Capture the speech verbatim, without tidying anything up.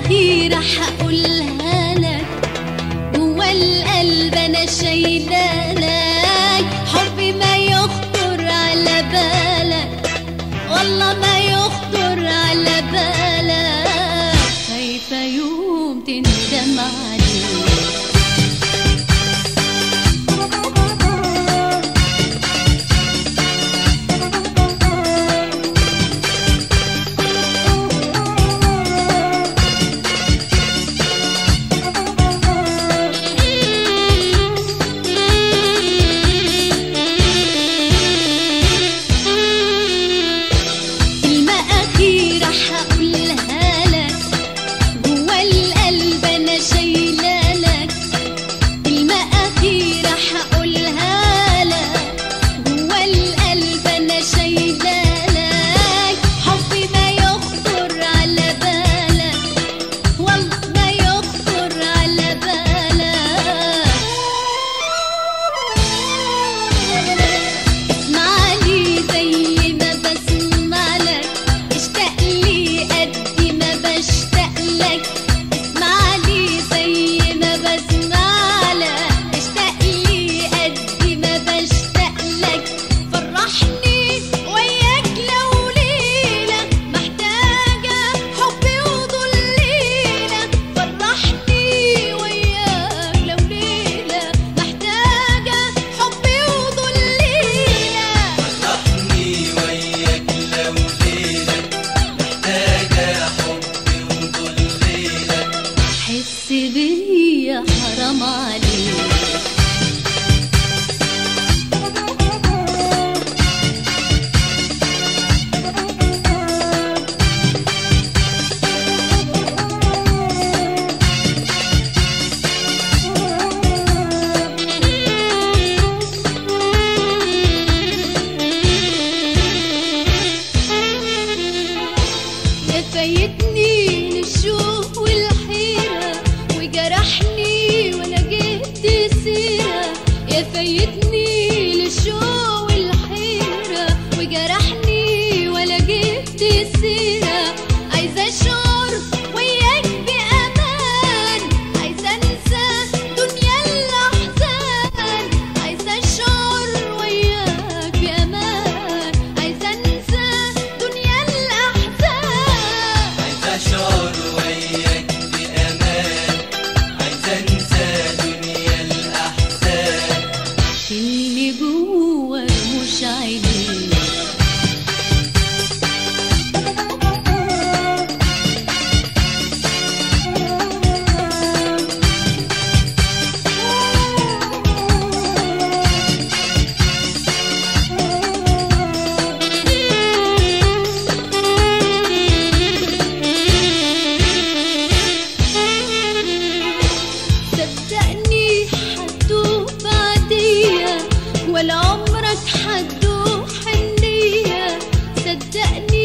أخيرة هقولها لك، جوا القلب أنا شايلالك حبي ما يخطر على بالك، والله ما يخطر على بالك، خايفة يوم تندم عليه. حرام عليك. فايتني للشوق والحيرة وجرحني ولا جبت سيرة، يا فايتني للشوق والحيرة وجرحني ولا جبت سيرة، عايزة أشعر وياك بأمان، عايزة أنسى دنيا الأحزان، عايزة أشعر وياك بأمان، عايزة أنسى دنيا الأحزان، أشعر وياك بأمان، عايزة أنسى دنيا الأحزان، اللي جواك مش عينيك. صدقني هتدوب بعديا ولا عمرك هتدوب حنية، صدقني